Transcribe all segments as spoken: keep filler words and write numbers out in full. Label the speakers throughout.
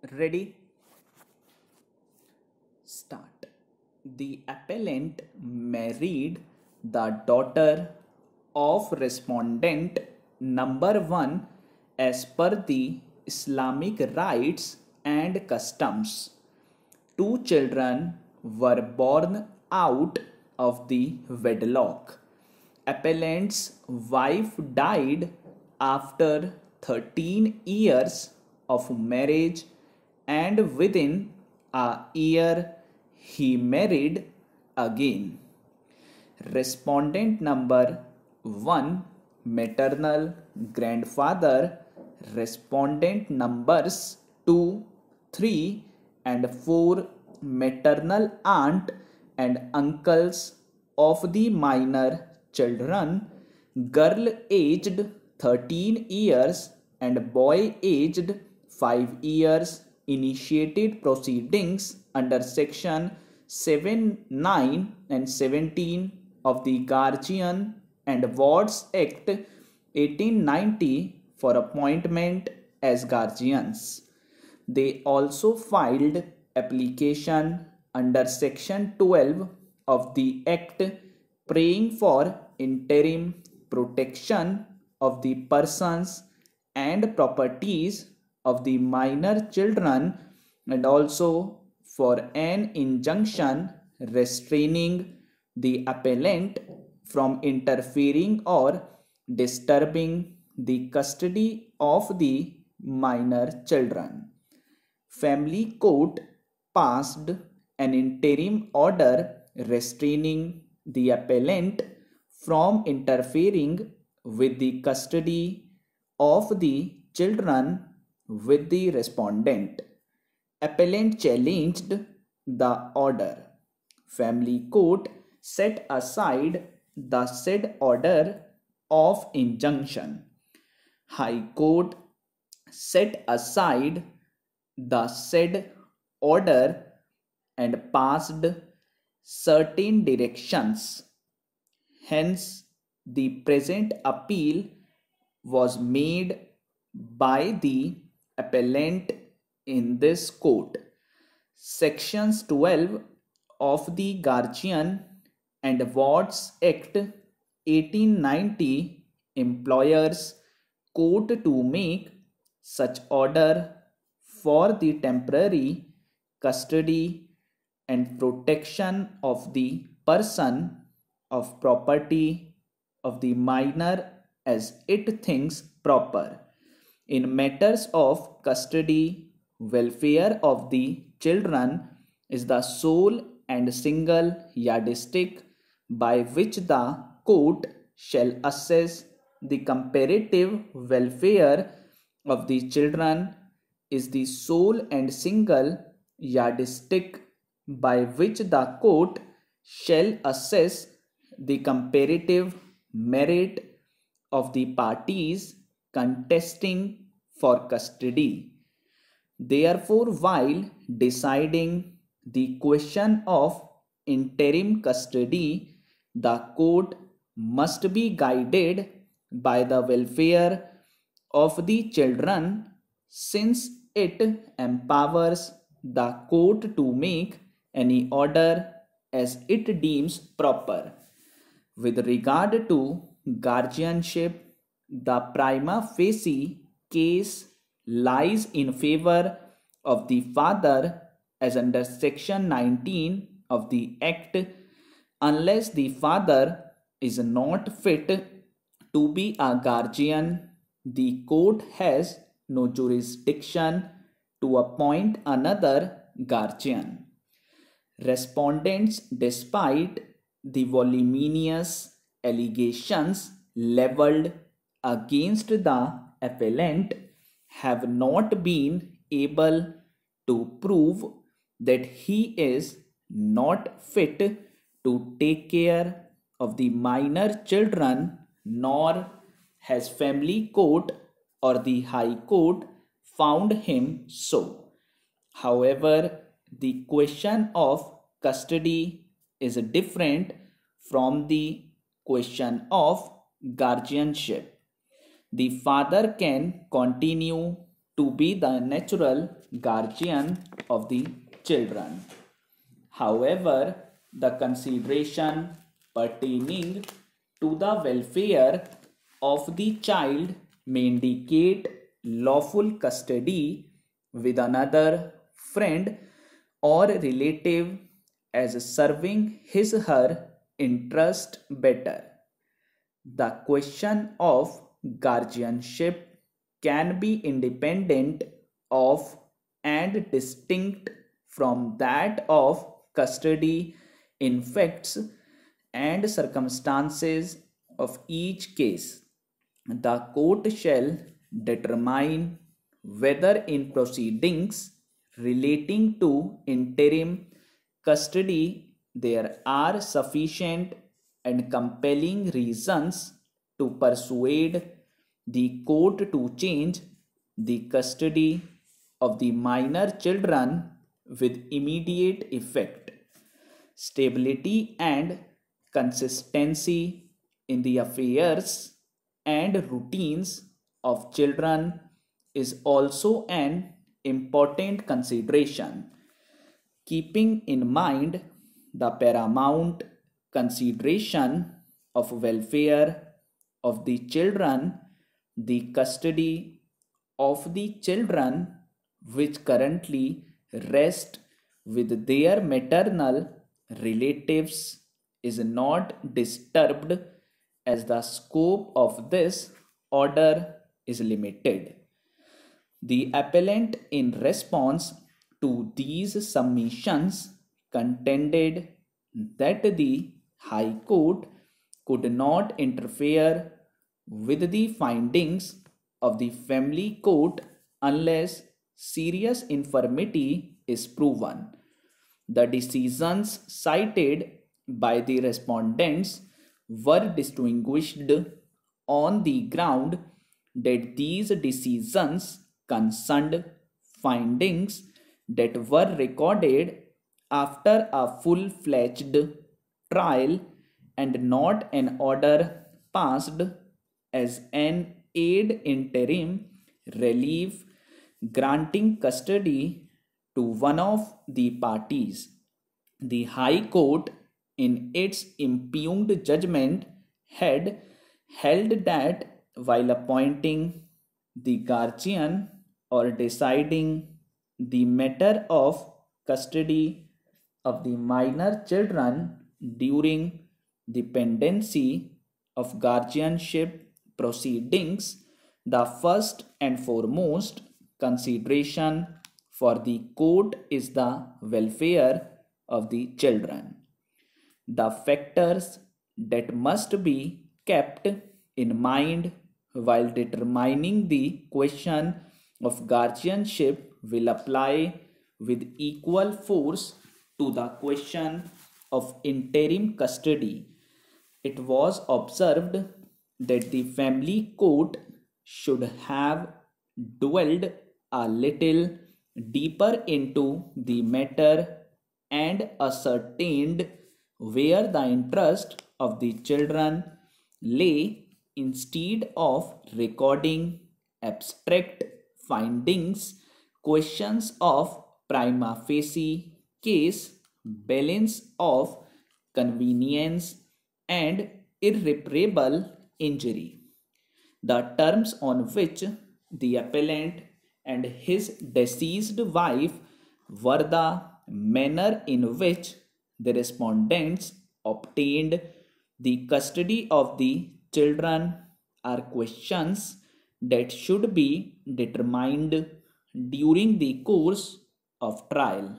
Speaker 1: Ready? Start. The appellant married the daughter of respondent number one as per the Islamic rites and customs. Two children were born out of the wedlock. Appellant's wife died after thirteen years of marriage, and within a year he married again. Respondent number one, maternal grandfather. Respondent numbers two, three, and four, maternal aunt and uncles of the minor children, girl aged thirteen years and boy aged five years, initiated proceedings under section seven, nine and seventeen of the Guardian and Wards Act eighteen ninety for appointment as guardians. They also filed application under section twelve of the Act praying for interim protection of the persons and properties of the minor children, and also for an injunction restraining the appellant from interfering or disturbing the custody of the minor children. Family court passed an interim order restraining the appellant from interfering with the custody of the children with the respondent. Appellant challenged the order. Family court set aside the said order of injunction. High Court set aside the said order and passed certain directions. Hence, the present appeal was made by the appellant in this court. Sections twelve of the Guardian and Wards Act eighteen ninety employers court to make such order for the temporary custody and protection of the person of property of the minor as it thinks proper. In matters of custody, welfare of the children is the sole and single yardstick by which the court shall assess the comparative welfare of the children, is the sole and single yardstick by which the court shall assess the comparative merit of the parties contesting for custody. Therefore, while deciding the question of interim custody, the court must be guided by the welfare of the children, since it empowers the court to make any order as it deems proper. With regard to guardianship, the prima facie case lies in favor of the father as under section nineteen of the Act, unless the father is not fit to be a guardian. The court has no jurisdiction to appoint another guardian. Respondents, despite the voluminous allegations levelled against the appellant, have not been able to prove that he is not fit to take care of the minor children, nor has family court or the high court found him so. However, the question of custody is different from the question of guardianship. The father can continue to be the natural guardian of the children. However, the consideration pertaining to the welfare of the child may indicate lawful custody with another friend or relative as serving his her interest better. The question of guardianship can be independent of and distinct from that of custody in facts and circumstances of each case. The court shall determine whether in proceedings relating to interim custody there are sufficient and compelling reasons to persuade the court to change the custody of the minor children with immediate effect. Stability and consistency in the affairs and routines of children is also an important consideration. Keeping in mind the paramount consideration of welfare of the children, the custody of the children which currently rest with their maternal relatives is not disturbed, as the scope of this order is limited. The appellant, in response to these submissions, contended that the High Court could not interfere with the findings of the family court unless serious infirmity is proven. The decisions cited by the respondents were distinguished on the ground that these decisions concerned findings that were recorded after a full-fledged trial and not an order passed as an ad interim relief granting custody to one of the parties. The High Court, in its impugned judgment, had held that while appointing the guardian or deciding the matter of custody of the minor children during the pendency of guardianship proceedings, the first and foremost consideration for the court is the welfare of the children. The factors that must be kept in mind while determining the question of guardianship will apply with equal force to the question of interim custody. It was observed that the family court should have dwelled a little deeper into the matter and ascertained where the interest of the children lay, instead of recording abstract findings. Questions of prima facie case, balance of convenience, and irreparable injury. The terms on which the appellant and his deceased wife were the manner in which the respondents obtained the custody of the children are questions that should be determined during the course of trial.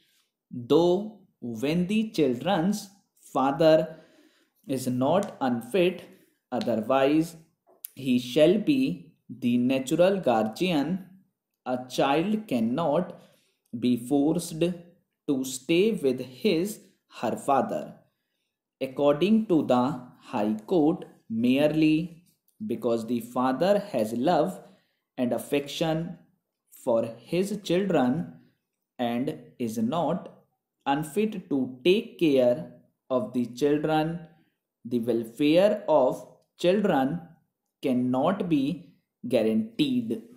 Speaker 1: Though when the children's father is not unfit, otherwise he shall be the natural guardian, a child cannot be forced to stay with his her father, according to the High Court, merely because the father has love and affection for his children and is not unfit to take care of the children. The welfare of children cannot be guaranteed.